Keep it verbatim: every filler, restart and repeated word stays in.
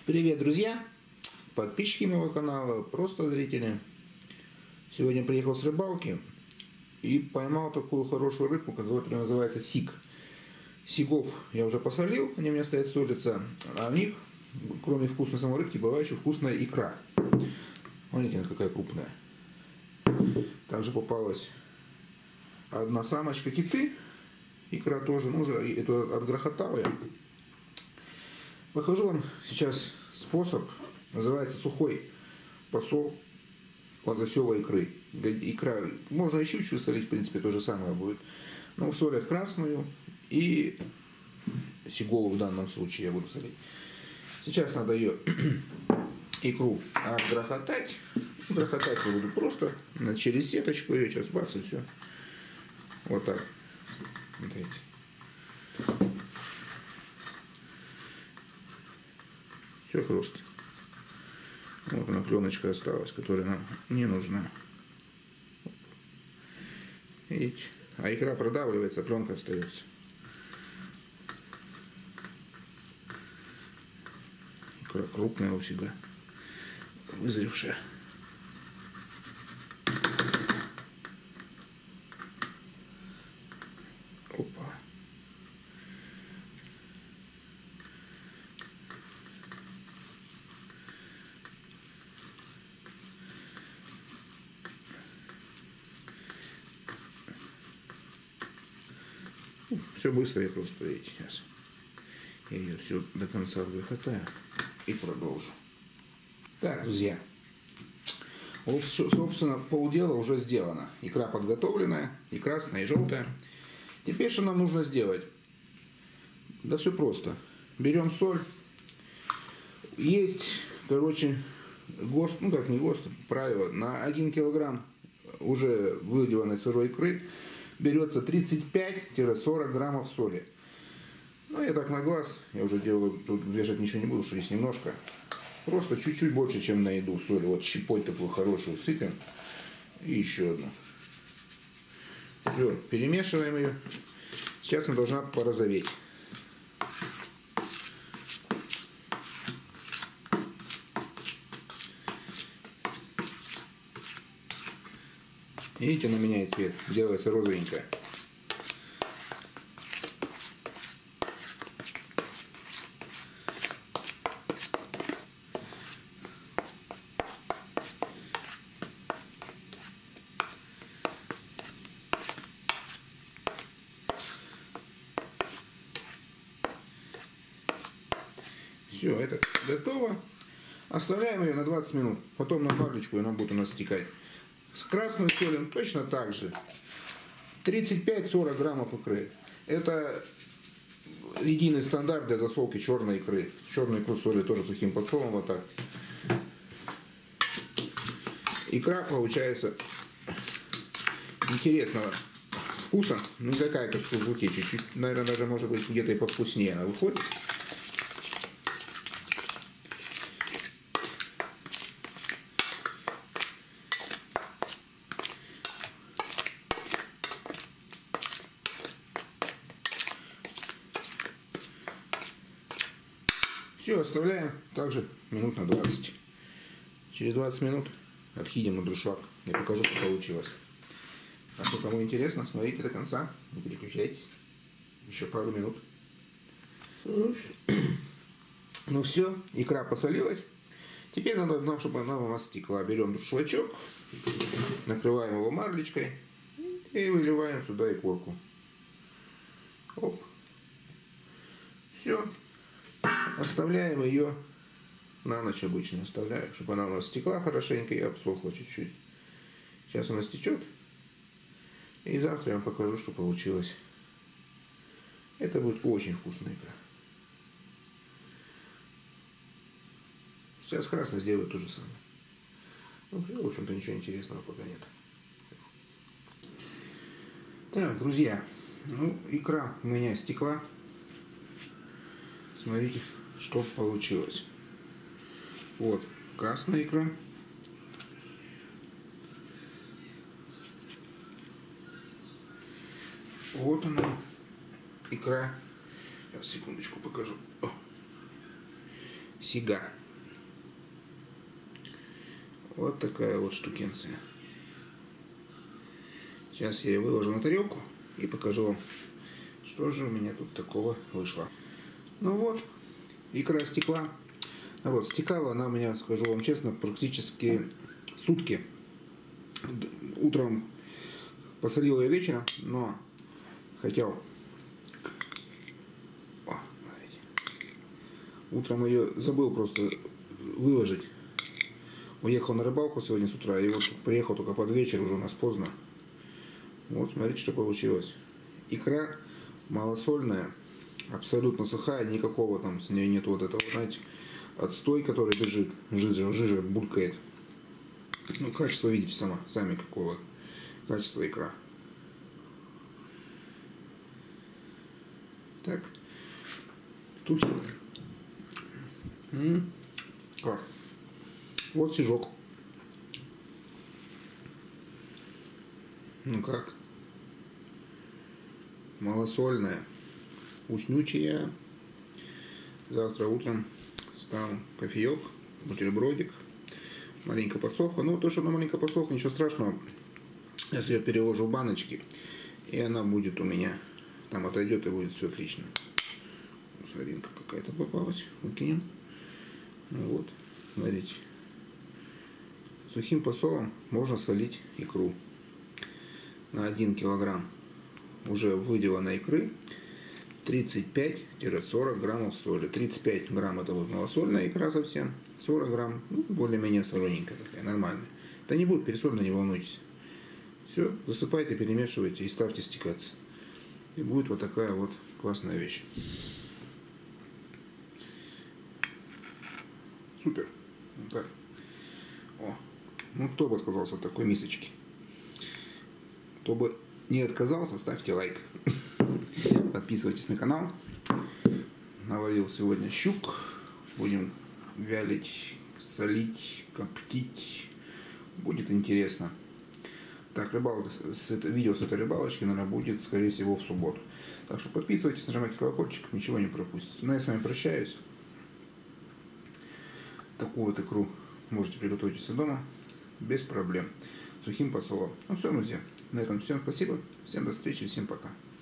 Привет, друзья, подписчики моего канала, просто зрители. Сегодня приехал с рыбалки и поймал такую хорошую рыбку, которая называется сик. Сигов я уже посолил, они у меня стоят солятся, а в них, кроме вкусной самой рыбки, была еще вкусная икра. Смотрите, она какая крупная. Также попалась одна самочка киты, икра тоже, ну уже эту отгрохотал я. Покажу вам сейчас способ, называется сухой посол лососевой икры. Икра, можно еще чуть солить, в принципе, то же самое будет. Но солят красную и сигову в данном случае я буду солить. Сейчас надо ее икру отгрохотать. Грохотать я буду просто через сеточку ее, сейчас бац и все. Вот так. Смотрите. Все просто. Вот она, пленочка осталась, которая нам не нужна. Видите? А икра продавливается, пленка остается. Икра крупная у себя, вызревшая. Опа. Все быстро, я просто, видите, сейчас я ее все до конца отгрохотаю и продолжу. Так, друзья, вот, собственно, полдела уже сделано. Икра подготовленная, и красная, и желтая. Теперь что нам нужно сделать? Да все просто. Берем соль. Есть, короче, ГОСТ, ну как не ГОСТ, правило, на один килограмм уже выделанной сырой икры берется тридцать пять — сорок граммов соли. Ну, я так на глаз, я уже делаю, тут вешать ничего не буду, что есть немножко. Просто чуть-чуть больше, чем на еду соли. Вот щепоть такую хорошую сыпем. И еще одну. Все, перемешиваем ее. Сейчас она должна порозоветь. Видите, она меняет цвет, делается розовенькая. Все, это готово. Оставляем ее на двадцать минут. Потом на парлечку, и она будет у нас стекать. С красной солью точно так же. тридцать пять — сорок граммов икры. Это единый стандарт для засолки черной икры. Черную икру соли тоже сухим посолом. Вот так. Икра получается интересного вкуса. Ну такая, как в кузлуке. Чуть-чуть, наверное, даже может быть где-то и повкуснее она выходит. Все, оставляем также минут на двадцать. Через двадцать минут отхидим на друшак. Я покажу, что получилось. А что, кому интересно, смотрите до конца, не переключайтесь. Еще пару минут. Ну все, икра посолилась. Теперь надо нам, чтобы она у нас стекла. Берем друшлачок, накрываем его марлечкой и выливаем сюда икорку. Оп. Все. Оставляем ее на ночь, обычно оставляю, чтобы она у нас стекла хорошенько и обсохла чуть-чуть. Сейчас она стечет. И завтра я вам покажу, что получилось. Это будет очень вкусная икра. Сейчас красный сделаю то же самое. Ну, в общем-то, ничего интересного пока нет. Так, друзья, ну, икра у меня стекла. Смотрите, что получилось. Вот красная икра. Вот она, икра. Сейчас, секундочку покажу. О. Сига. Вот такая вот штукенция. Сейчас я ее выложу на тарелку и покажу вам, что же у меня тут такого вышло. Ну вот, икра стекла. Вот, стекала она у меня, скажу вам честно, практически сутки. Утром посолил ее вечером, но хотел... О, смотрите. Утром ее забыл просто выложить. Уехал на рыбалку сегодня с утра, и вот приехал только под вечер, уже у нас поздно. Вот, смотрите, что получилось. Икра малосольная, абсолютно сухая, никакого там с ней нет вот этого, знаете, отстой, который бежит, жижа, жижа булькает. Ну, качество видите сама, сами какого качества икра. Так, тут М-м, как? Вот сижок. Ну как? Малосольная, вкуснючая. Завтра утром стану кофеек, бутербродик. Маленько подсохла. Ну, то, что она маленько подсохла, ничего страшного. Если я переложу в баночки, и она будет у меня, там отойдет, и будет все отлично. Соринка какая-то попалась. Выкинем. Ну вот, смотрите. Сухим посолом можно солить икру. На один килограмм уже выделанной икры тридцать пять — сорок граммов соли. тридцать пять грамм это вот малосольная икра совсем. сорок грамм, ну, более-менее солененькая такая, нормальная. Да не будет пересолена, не волнуйтесь. Все, засыпайте, перемешивайте и ставьте стекаться. И будет вот такая вот классная вещь. Супер. Вот так. О, ну кто бы отказался от такой мисочки? Кто бы не отказался, ставьте лайк. Подписывайтесь на канал. Наловил сегодня щук. Будем вялить, солить, коптить. Будет интересно. Так, рыбалка, с, это, видео с этой рыбалочки, наверное, будет, скорее всего, в субботу. Так что подписывайтесь, нажимайте колокольчик, ничего не пропустите. Ну, я с вами прощаюсь. Такую вот икру можете приготовить у себя дома без проблем. Сухим посолом. Ну все, друзья. На этом все. Спасибо. Всем до встречи. Всем пока.